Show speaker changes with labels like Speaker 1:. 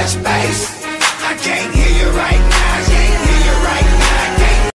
Speaker 1: much bass, I can't hear you right now.